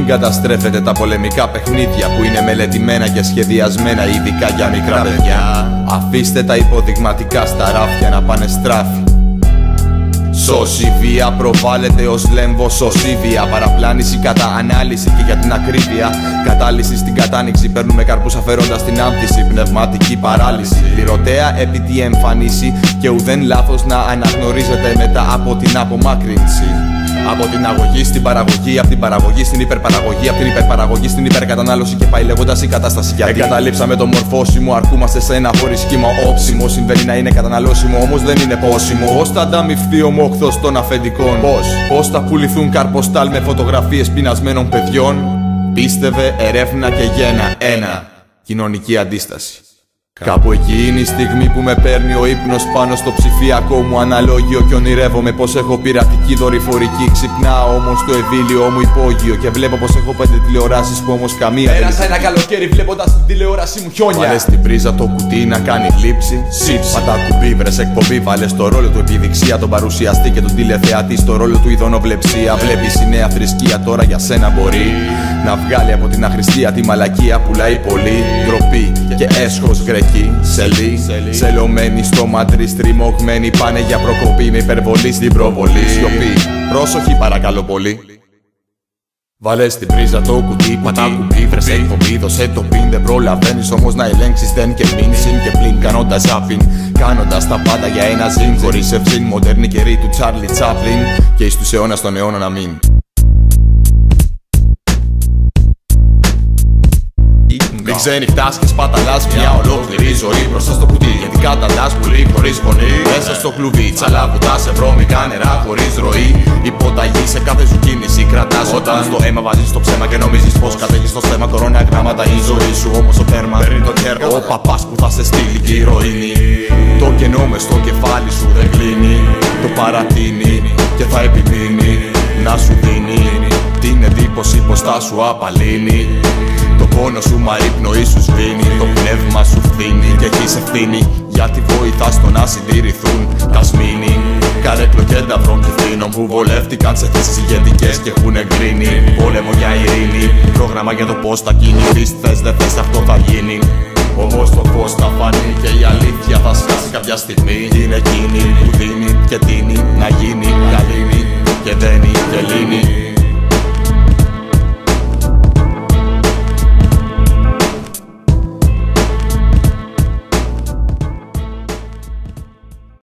Μην καταστρέφετε τα πολεμικά παιχνίδια που είναι μελετημένα και σχεδιασμένα ειδικά για μικρά παιδιά. Αφήστε τα υποδειγματικά στα ράφια να πάνε στράφη. Σώση βία προβάλλεται ως λέμβος ως ίδια. Παραπλάνηση κατά ανάλυση και για την ακρίβεια. Κατάλυση στην κατάνοιξη. Παίρνουμε καρπούς αφαιρώντας την άνθηση. Πνευματική παράλυση. Λυρωτέα επί τη εμφανίση. Και ουδέν λάθος να αναγνωρίζεται μετά από την απομάκρυνση. Από την αγωγή στην παραγωγή, από την παραγωγή στην υπερπαραγωγή, από την υπερπαραγωγή στην υπερκατανάλωση και πάει λέγοντας η κατάσταση. Γιατί εγκαταλείψαμε το μορφώσιμο, αρκούμαστε σε ένα χωρίς σχήμα όψιμο. Συμβαίνει να είναι καταναλώσιμο, όμως δεν είναι πόσιμο. Πώς θα ανταμυφθεί ο μόχθος των αφεντικών? Πώς θα πουληθούν καρποστάλ με φωτογραφίες πεινασμένων παιδιών? Πίστευε, ερεύνα και γένα. Κοινωνική αντίσταση. Κάπου εκεί είναι η στιγμή που με παίρνει ο ύπνος πάνω στο ψηφιακό μου αναλόγιο και ονειρεύομαι πως έχω πειρατική δορυφορική. Ξυπνάω όμως στο ευήλιο μου υπόγειο και βλέπω πως έχω 5 τηλεοράσεις που όμως καμία. Πέρασα ένα καλοκαίρι βλέποντας την τηλεόρασή μου χιόνια. Βάλε στην πρίζα το κουτί να κάνει λήψη. Πατά κουμπί, βρες εκπομπή. Βάλε στο ρόλο του επιδειξία τον παρουσιαστή και τον τηλεθεατή στο ρόλο του ειδωνοβλεψία. Βλέπεις η νέα θρησκεία τώρα για σένα μπορεί να βγάλει από την αχρηστία τη μαλακία. Πουλάει πολύ ντροπή και έσχος γκρεκή. Σελωμένοι στο μαντρί, στριμωγμένοι πάνε για προκοπή με υπερβολή στην προβολή. Σιωπή, πρόσοχη παρακαλώ πολύ. Βάλε στην πρίζα το κουτί, πατά κουμπί, βρες εκπομπή, δώσε το πιν. Δεν προλαβαίνεις όμως να ελέγξεις δεν και μην. Συν και πλην κάνοντας ζάπιν, κάνοντας τα πάντα για ένα ζήν. Χωρίς ευθύν, μοντέρνη καιρή του Τσάρλι Τσάπλιν. Και εις τους αιώνας των αιώνων να μην. Μην ξενυχτάς και σπαταλάς μια ολόκληρη ζωή μπροστά στο κουτί. Γιατί καταντάς πουλί χωρίς φωνή. Μέσα στο κλουβί τσαλαβουτάς σε βρώμικα νερά χωρίς ροή. Υποταγή σε κάθε σου κίνηση κρατάς. Όταν στο αίμα βάζεις το ψέμα και νομίζεις πως κατέχεις το στέμα. Κορώνα γράμματα η ζωή σου όμως ο τέρμα παίρνει το κέρμα. Ο παπάς που θα σε στείλει και ηρωίνη. Το κενό μες στο κεφάλι σου δεν κλείνει. Το παρατείνει και θα επιμείνει να σου δίνει την εντύπωση πως θα σου απαλύνει. Το πόνο σου μα η πνοή σου σβήνει. Το πνεύμα σου φθήνει και έχεις ευθύνη. Γιατί βοηθάς το να συντηρηθούν τα σμήνη. Καρέκλο και νταυρών και φθήνων που βολεύτηκαν σε θέσεις ηγετικές και έχουν εγκρίνει πόλεμο για ειρήνη. Πρόγραμμα για το πως θα κινηθείς. Θες δεν θες αυτό θα γίνει. Όμως το φως θα φανεί και η αλήθεια θα σκάσει κάποια στιγμή. Είναι εκείνη που δίνει και την